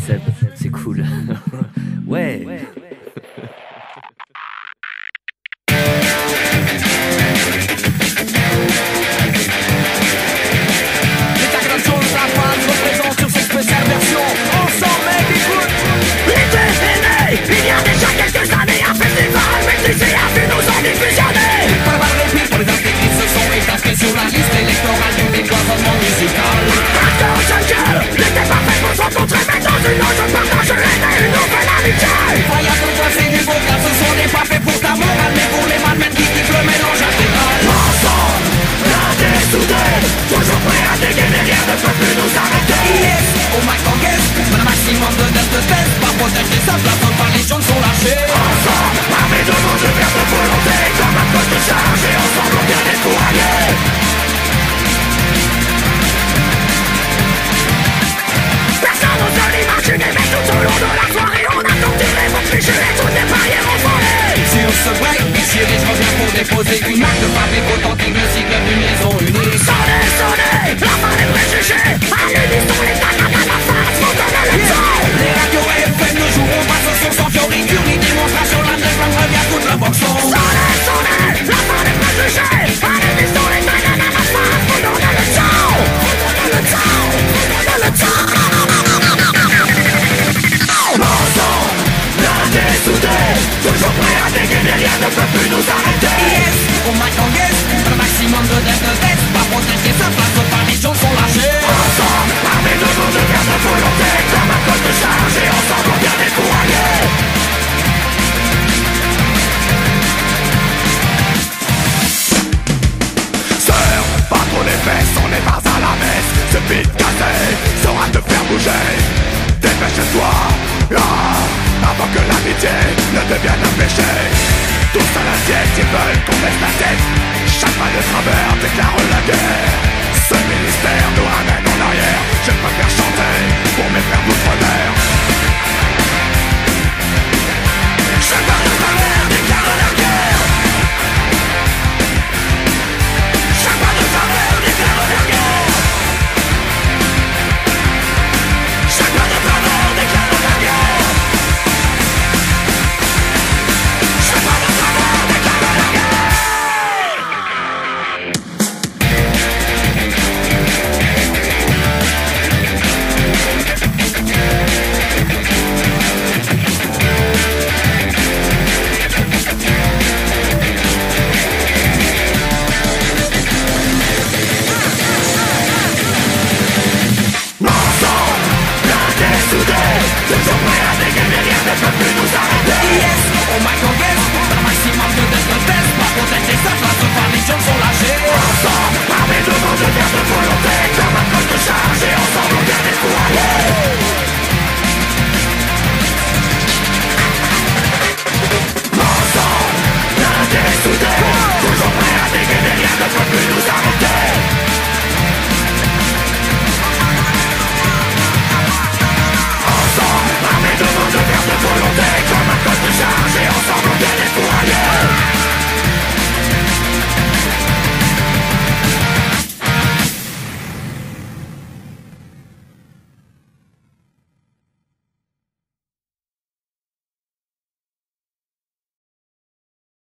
concept, c'est cool. Ouais. Les Tagada sur la Phaze représentent sur cette spéciale version Ensemble, écoute. L'idée est née, il y a déjà quelques années. Un festival maîtrisé a vu nos envies fusionner. Pas de répit pour les intégristes, ce son est inscrit sur la liste électorale du décloisonnement musical. Acteur jeune gueule, n'était pas fait pour se rencontrer, mais dans une loge on partage une nouvelle amitié. Voyage de toi, c'est du beau car ce son n'est pas fait pour ta morale, mais pour les malmènes qui kiffent le mélange intégral. Ensemble, blindés, soudés, toujours prêts à dégainer, rien ne peut plus nous arrêter. Yes, au mic en guest, un maximum de test, pas protéger sa place, par les jeunes sont lâchés. Ensemble, armés de mots de verre de volonté, comme un code de charge, et ensemble on vient décourager. Personne n'ose l'imaginer, mais tout au long de la soirée, on a tenté les mots clichés et toutes les barrières ont volé. Si on se break, ici je reviens pour déposer une marque de fabrique authentique, le sigle d'une maison unique. Sonnez, sonnez, la fin des préjugés, à l'unisson les Tagada, la Phaze, vous donnez le temps. Les radios FM ne joueront pas ce son sans fioriture ni démonstration, l'underground revient toute la boxe. Sonnez, sonnez, la fin des préjugés, à l'unisson les Tagada, la Phaze, vous donnez le temps. Vous donnez le temps, vous donnez le temps. Ensemble, blindés, soudés, toujours prêts à dégainer, rien ne peut plus nous arrêter. Yes, au mic en guest, un maximum de test, pas protéger sa place, par les gens sont lâchés. Ensemble, armés de mots de verre de volonté, comme un code de charge, et ensemble on vient décourager. Sœur, pas trop les fesses, on n'est pas à la messe. Ce beat cassé saura te faire bouger. Dépêche-toi, avant que l'amitié ne devienne un péché. Tous à l'assiette, ils veulent qu'on baisse la tête. Chaque